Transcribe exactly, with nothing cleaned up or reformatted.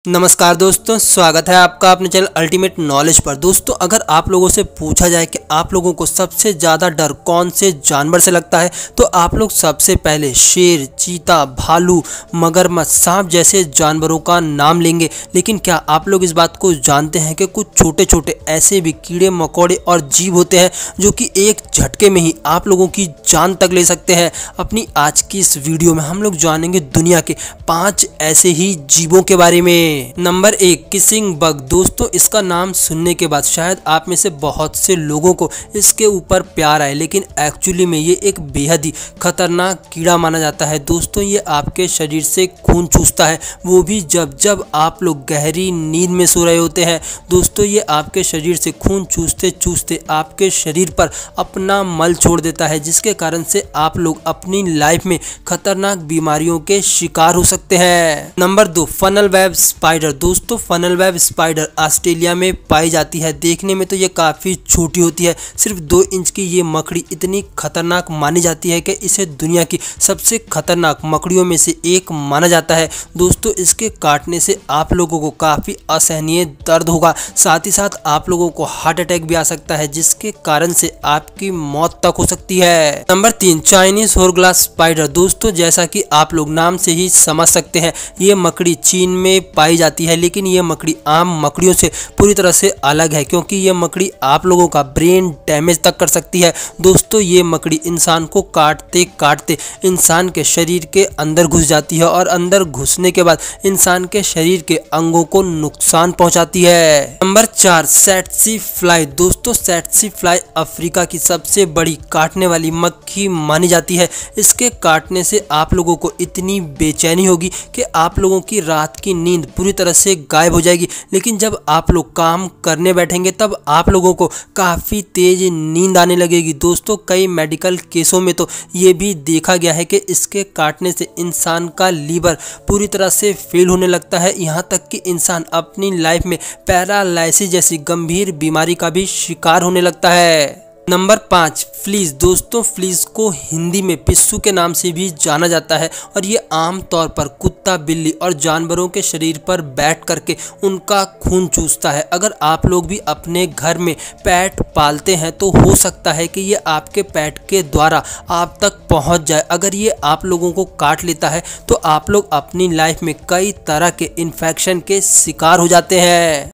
नमस्कार दोस्तों, स्वागत है आपका अपने चैनल अल्टीमेट नॉलेज पर। दोस्तों, अगर आप लोगों से पूछा जाए कि आप लोगों को सबसे ज़्यादा डर कौन से जानवर से लगता है, तो आप लोग सबसे पहले शेर, चीता, भालू, मगरमच्छ, सांप जैसे जानवरों का नाम लेंगे। लेकिन क्या आप लोग इस बात को जानते हैं कि कुछ छोटे छोटे ऐसे भी कीड़े मकोड़े और जीव होते हैं जो कि एक झटके में ही आप लोगों की जान तक ले सकते हैं। अपनी आज की इस वीडियो में हम लोग जानेंगे दुनिया के पाँच ऐसे ही जीवों के बारे में। नंबर एक, किसिंग बग। दोस्तों, इसका नाम सुनने के बाद शायद आप में से बहुत से लोगों को इसके ऊपर प्यार आए, लेकिन एक्चुअली में ये एक बेहद ही खतरनाक कीड़ा माना जाता है। दोस्तों, ये आपके शरीर से खून चूसता है, वो भी जब जब आप लोग गहरी नींद में सो रहे होते हैं। दोस्तों, ये आपके शरीर से खून चूसते चूसते आपके शरीर पर अपना मल छोड़ देता है, जिसके कारण से आप लोग अपनी लाइफ में खतरनाक बीमारियों के शिकार हो सकते हैं। नंबर दो, फनल वेब स्पाइडर। दोस्तों, फनल वेब स्पाइडर ऑस्ट्रेलिया में पाई जाती है। देखने में तो ये काफ़ी छोटी होती है, सिर्फ दो इंच की ये मकड़ी इतनी खतरनाक मानी जाती है कि इसे दुनिया की सबसे खतरनाक मकड़ियों में से एक माना जाता है। दोस्तों, इसके काटने से आप लोगों को काफ़ी असहनीय दर्द होगा, साथ ही साथ आप लोगों को हार्ट अटैक भी आ सकता है, जिसके कारण से आपकी मौत तक हो सकती है। नंबर तीन, चाइनीज हॉरग्लास स्पाइडर। दोस्तों, जैसा कि आप लोग नाम से ही समझ सकते हैं, ये मकड़ी चीन में पाई जाती है, लेकिन ये मकड़ी आम मकड़ियों से पूरी तरह से अलग है, क्योंकि ये मकड़ी आप लोगों का ब्रेन डैमेज तक कर सकती है। दोस्तों, ये मकड़ी इंसान को काटते काटते इंसान के शरीर के अंदर घुस जाती है और अंदर घुसने के बाद इंसान के शरीर के अंगों को नुकसान पहुंचाती है। नंबर चार, सैटसी फ्लाई। दोस्तों, सैटसी फ्लाई अफ्रीका की सबसे बड़ी काटने वाली मक्खी मानी जाती है। इसके काटने से आप लोगों को इतनी बेचैनी होगी कि आप लोगों की रात की नींद पूरी तरह से गायब हो जाएगी। लेकिन जब आप लोग काम करने बैठेंगे तब आप लोगों को काफ़ी तेज नींद आने लगेगी। दोस्तों, कई मेडिकल केसों में तो ये भी देखा गया है कि इसके काटने से इंसान का लीवर पूरी तरह से फेल होने लगता है, यहाँ तक कि इंसान अपनी लाइफ में पैरालाइसिस जैसी गंभीर बीमारी का भी शिकार होने लगता है। नंबर पाँच, फ्लीज। दोस्तों, फ्लीज को हिंदी में पिस्सू के नाम से भी जाना जाता है और ये आम तौर पर कुत्ता, बिल्ली और जानवरों के शरीर पर बैठ करके उनका खून चूसता है। अगर आप लोग भी अपने घर में पेट पालते हैं तो हो सकता है कि ये आपके पेट के द्वारा आप तक पहुंच जाए। अगर ये आप लोगों को काट लेता है तो आप लोग अपनी लाइफ में कई तरह के इन्फेक्शन के शिकार हो जाते हैं।